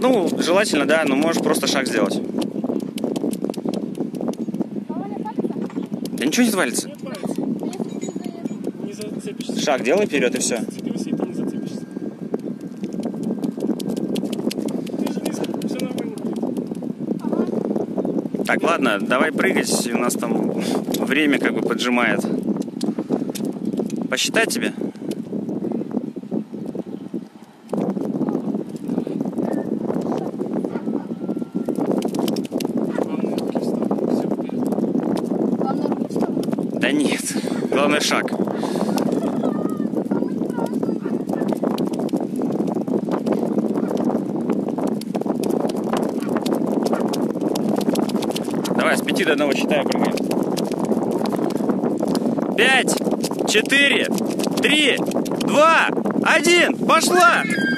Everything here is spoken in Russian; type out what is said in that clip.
Ну, желательно, да, но можешь просто шаг сделать. Да ничего не отвалится. Не зацепишься. Шаг делай вперед и все. Зацепился, и ты не зацепишься. Ты же низко, все нормально будет. Так, ладно, давай прыгать, у нас там время как бы поджимает. Посчитать тебе? Да нет, главное шаг. Давай, с 5 до 1 считаю, прыгаем. 5, 4, 3, 2, 1, пошла!